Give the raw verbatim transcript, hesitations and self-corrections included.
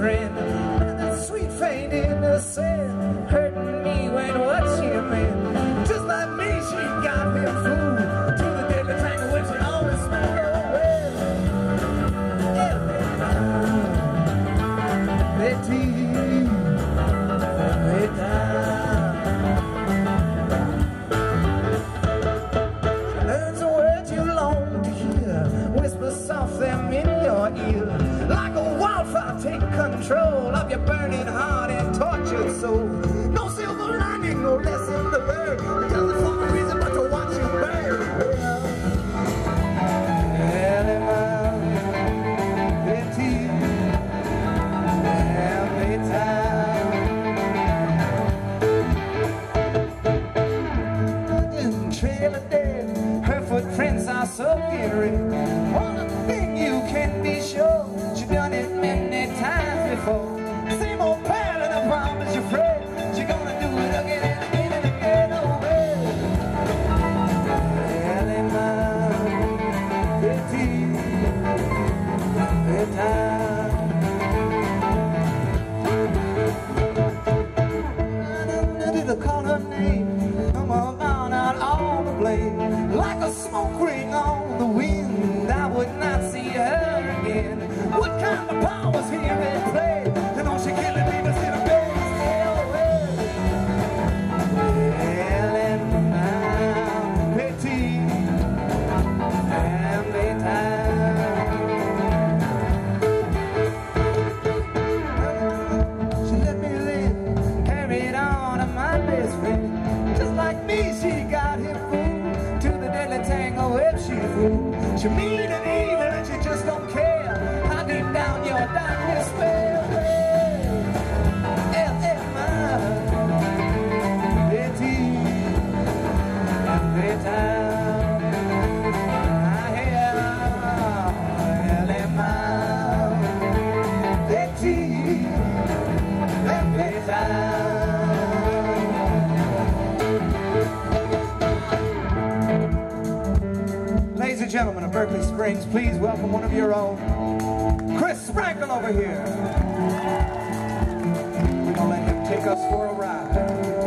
friend. And that sweet faint innocent, hurting me when what she meant. Just like me, she got me fooled to the deadly tangle when she always smelled well. Betty, Betty. She learns a word you long to hear, whisper soft them in your ear. Like a wildfire, take control of your burning heart and tortured soul. No silver lining, no lesson to learn. It doesn't for a reason but to watch you burn. Trail of death, her footprints are so eerie. One thing you can be sure, she's done it many times before. Same old pattern, I promise you, Fred. She's gonna do it again and again and again. Oh well, Ellie, my Betty, Betty. I did call her name. Come on, out all the blame. Like a smoke ring on the wind, I would not see her again. What kind of power's here at play? And all she killing me was in a bed. Well, well, and now, Betty, family time. She let me live, carried on to my best friend. Just like me, she got him fooled to the deadly tangle if she fooled. She mean and evil and she just don't care how deep down your darkness fell. L F my Betty, Betty, I hear L F my Betty, Betty. Ladies and gentlemen of Berkeley Springs, please welcome one of your own, Chris Sprankle over here. We're gonna let him take us for a ride.